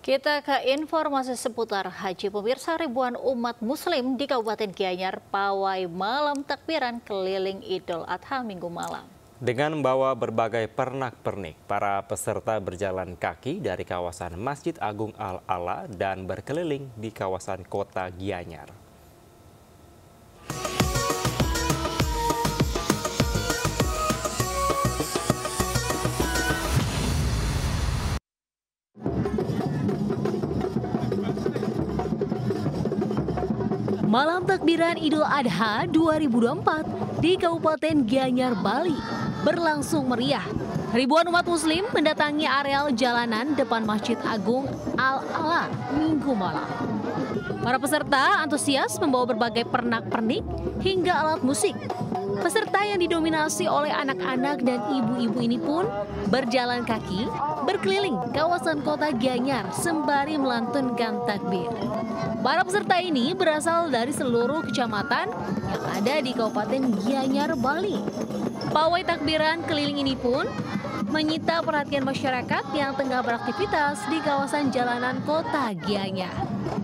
Kita ke informasi seputar haji. Pemirsa, ribuan umat muslim di Kabupaten Gianyar pawai malam takbiran keliling Idul Adha Minggu malam. Dengan membawa berbagai pernak-pernik, para peserta berjalan kaki dari kawasan Masjid Agung Al-Ala dan berkeliling di kawasan kota Gianyar. Malam takbiran Idul Adha 2024 di Kabupaten Gianyar, Bali berlangsung meriah. Ribuan umat muslim mendatangi areal jalanan depan Masjid Agung Al-Ala Minggu malam. Para peserta antusias membawa berbagai pernak-pernik hingga alat musik. Peserta yang didominasi oleh anak-anak dan ibu-ibu ini pun berjalan kaki berkeliling kawasan kota Gianyar sembari melantunkan takbir. Para peserta ini berasal dari seluruh kecamatan yang ada di Kabupaten Gianyar, Bali. Pawai takbiran keliling ini pun menyita perhatian masyarakat yang tengah beraktivitas di kawasan jalanan kota Gianyar.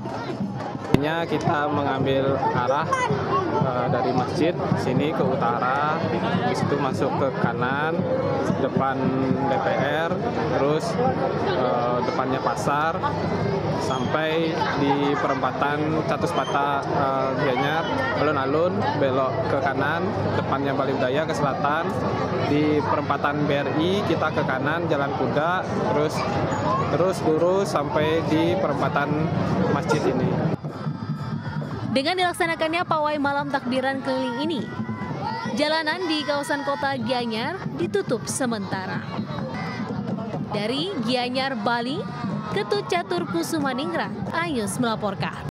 Kita mengambil arah dari masjid sini ke utara, di situ masuk ke kanan, depan DPR, terus depannya pasar, sampai di perempatan Catuspata Gianyar, alun-alun, belok ke kanan, depannya Bali Budaya ke selatan, di perempatan BRI kita ke kanan, Jalan Kuda, terus lurus sampai di perempatan masjid ini. Dengan dilaksanakannya pawai malam takbiran keliling ini, jalanan di kawasan kota Gianyar ditutup sementara. Dari Gianyar, Bali, Ketut Catur Kusumaningrat, Ayus melaporkan.